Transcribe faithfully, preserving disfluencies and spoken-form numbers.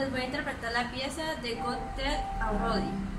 les voy a interpretar la pieza de Got That Already.